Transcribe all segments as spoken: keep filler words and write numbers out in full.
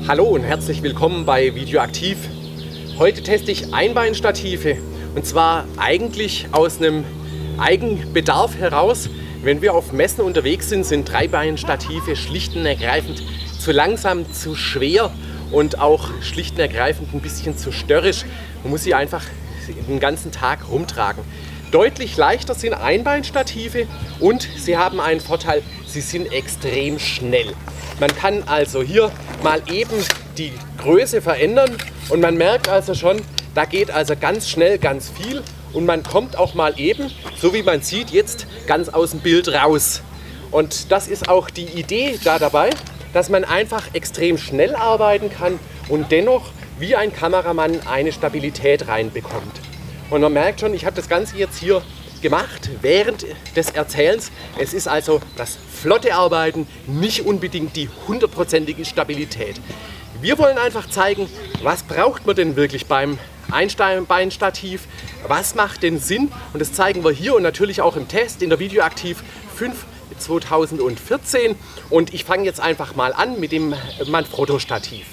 Hallo und herzlich willkommen bei Videoaktiv. Heute teste ich Einbeinstative und zwar eigentlich aus einem Eigenbedarf heraus. Wenn wir auf Messen unterwegs sind, sind Dreibeinstative schlicht und ergreifend zu langsam, zu schwer und auch schlicht und ergreifend ein bisschen zu störrisch. Man muss sie einfach den ganzen Tag rumtragen. Deutlich leichter sind Einbeinstative und sie haben einen Vorteil, sie sind extrem schnell. Man kann also hier mal eben die Größe verändern und man merkt also schon, da geht also ganz schnell ganz viel und man kommt auch mal eben, so wie man sieht, jetzt ganz aus dem Bild raus. Und das ist auch die Idee da dabei, dass man einfach extrem schnell arbeiten kann und dennoch wie ein Kameramann eine Stabilität reinbekommt. Und man merkt schon, ich habe das Ganze jetzt hier gemacht während des Erzählens. Es ist also das flotte Arbeiten, nicht unbedingt die hundertprozentige Stabilität. Wir wollen einfach zeigen, was braucht man denn wirklich beim Einbeinstativ, was macht denn Sinn, und das zeigen wir hier und natürlich auch im Test in der Videoaktiv fünf zweitausendvierzehn. Und ich fange jetzt einfach mal an mit dem Manfrotto-Stativ.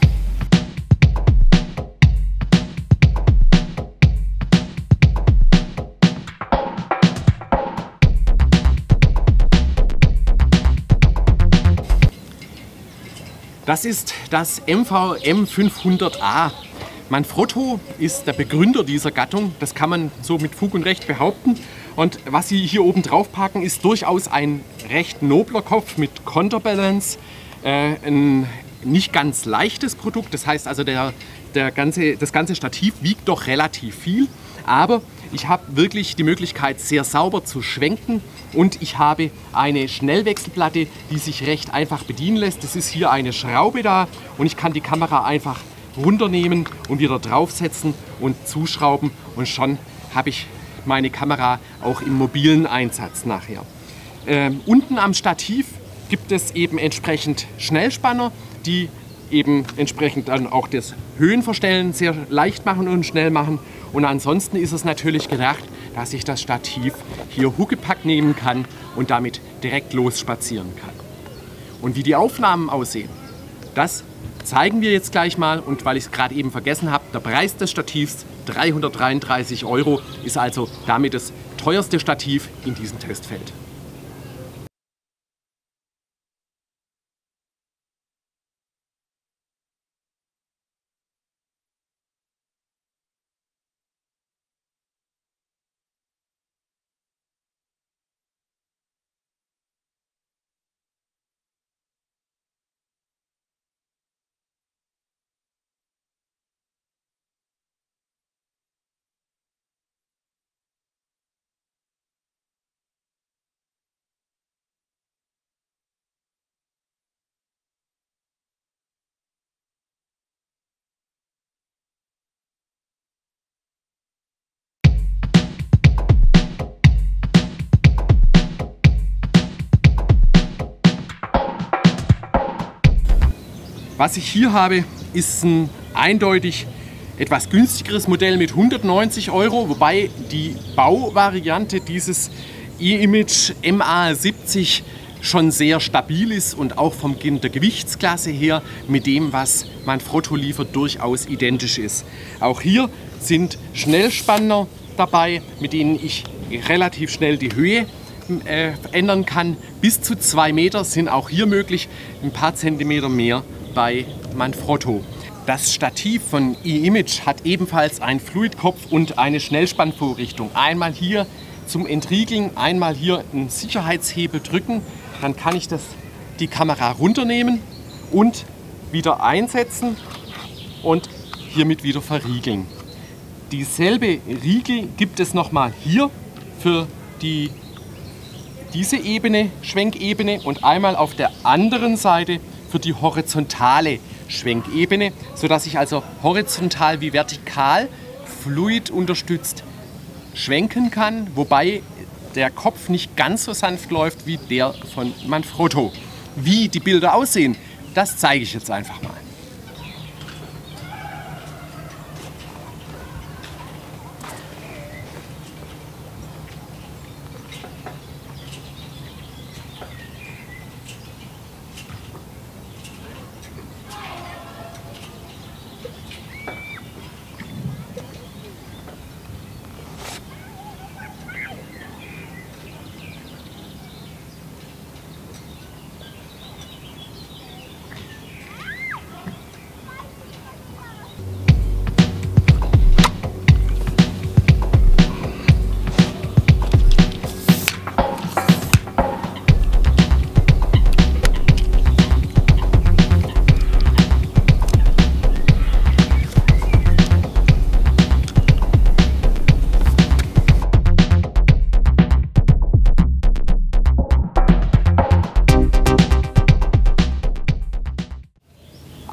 Das ist das M V M fünfhundert A. Manfrotto ist der Begründer dieser Gattung, das kann man so mit Fug und Recht behaupten. Und was sie hier oben drauf packen, ist durchaus ein recht nobler Kopf mit Counterbalance. Äh, ein nicht ganz leichtes Produkt, das heißt also der, der ganze, das ganze Stativ wiegt doch relativ viel. Aber ich habe wirklich die Möglichkeit, sehr sauber zu schwenken und ich habe eine Schnellwechselplatte, die sich recht einfach bedienen lässt. Das ist hier eine Schraube da und ich kann die Kamera einfach runternehmen und wieder draufsetzen und zuschrauben und schon habe ich meine Kamera auch im mobilen Einsatz nachher. Ähm, unten am Stativ gibt es eben entsprechend Schnellspanner, die eben entsprechend dann auch das Höhenverstellen sehr leicht machen und schnell machen. Und ansonsten ist es natürlich gedacht, dass ich das Stativ hier Huckepack nehmen kann und damit direkt losspazieren kann. Und wie die Aufnahmen aussehen, das zeigen wir jetzt gleich mal. Und weil ich es gerade eben vergessen habe, der Preis des Stativs dreihundertdreiunddreißig Euro ist also damit das teuerste Stativ in diesem Testfeld. Was ich hier habe, ist ein eindeutig etwas günstigeres Modell mit hundertneunzig Euro, wobei die Bauvariante dieses E-Image M A siebzig schon sehr stabil ist und auch von der Gewichtsklasse her mit dem, was Manfrotto liefert, durchaus identisch ist. Auch hier sind Schnellspanner dabei, mit denen ich relativ schnell die Höhe äh, ändern kann. Bis zu zwei Meter sind auch hier möglich, ein paar Zentimeter mehr bei Manfrotto. Das Stativ von E-Image hat ebenfalls einen Fluidkopf und eine Schnellspannvorrichtung. Einmal hier zum Entriegeln, einmal hier einen Sicherheitshebel drücken, dann kann ich das, die Kamera runternehmen und wieder einsetzen und hiermit wieder verriegeln. Dieselbe Riegel gibt es nochmal hier für die, diese Ebene, Schwenkebene, und einmal auf der anderen Seite für die horizontale Schwenkebene, sodass ich also horizontal wie vertikal fluid unterstützt schwenken kann, wobei der Kopf nicht ganz so sanft läuft wie der von Manfrotto. Wie die Bilder aussehen, das zeige ich jetzt einfach mal.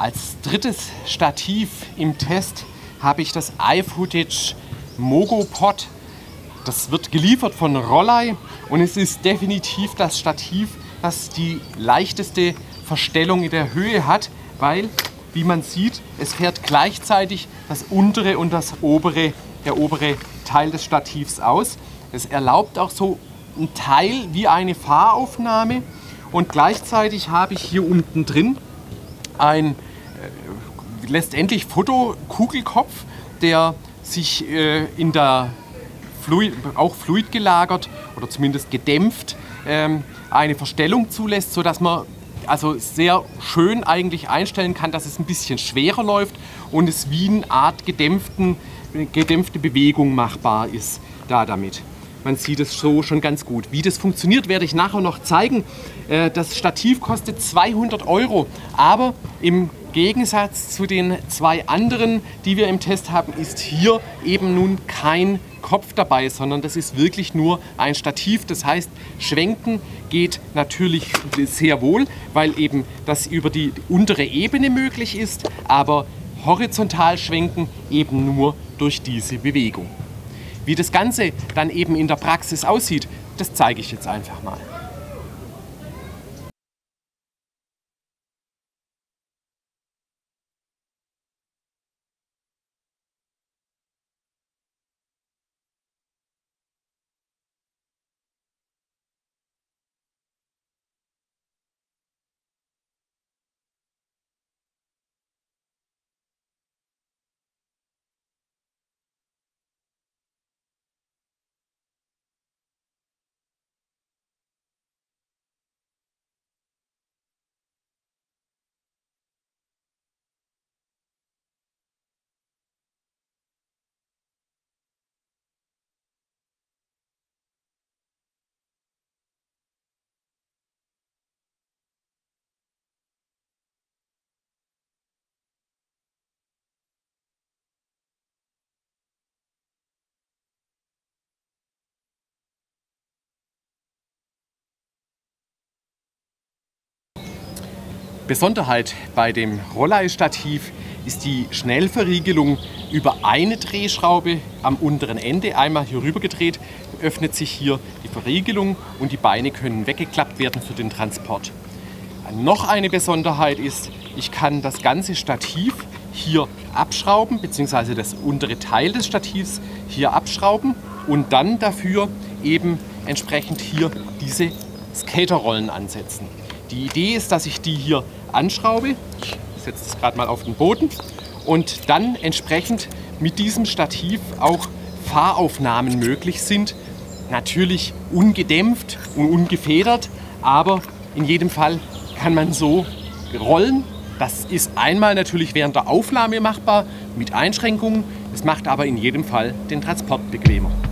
Als drittes Stativ im Test habe ich das iFootage Mogopod. Das wird geliefert von Rollei und es ist definitiv das Stativ, das die leichteste Verstellung in der Höhe hat, weil, wie man sieht, es fährt gleichzeitig das untere und das obere, der obere Teil des Stativs aus. Es erlaubt auch so ein Teil wie eine Fahraufnahme und gleichzeitig habe ich hier unten drin ein äh, letztendlich Fotokugelkopf, der sich äh, in der Fluid, auch fluid gelagert oder zumindest gedämpft ähm, eine Verstellung zulässt, sodass man also sehr schön eigentlich einstellen kann, dass es ein bisschen schwerer läuft und es wie eine Art gedämpften, gedämpfte Bewegung machbar ist da damit. Man sieht es so schon ganz gut. Wie das funktioniert, werde ich nachher noch zeigen. Das Stativ kostet zweihundert Euro, aber im Gegensatz zu den zwei anderen, die wir im Test haben, ist hier eben nun kein Kopf dabei, sondern das ist wirklich nur ein Stativ. Das heißt, schwenken geht natürlich sehr wohl, weil eben das über die untere Ebene möglich ist, aber horizontal schwenken eben nur durch diese Bewegung. Wie das Ganze dann eben in der Praxis aussieht, das zeige ich jetzt einfach mal. Besonderheit bei dem Rollei-Stativ ist die Schnellverriegelung über eine Drehschraube am unteren Ende. Einmal hier rüber gedreht, öffnet sich hier die Verriegelung und die Beine können weggeklappt werden für den Transport. Noch eine Besonderheit ist, ich kann das ganze Stativ hier abschrauben, beziehungsweise das untere Teil des Stativs hier abschrauben und dann dafür eben entsprechend hier diese Skaterrollen ansetzen. Die Idee ist, dass ich die hier anschraube, ich setze das gerade mal auf den Boden, und dann entsprechend mit diesem Stativ auch Fahraufnahmen möglich sind. Natürlich ungedämpft und ungefedert, aber in jedem Fall kann man so rollen. Das ist einmal natürlich während der Aufnahme machbar mit Einschränkungen, es macht aber in jedem Fall den Transport bequemer.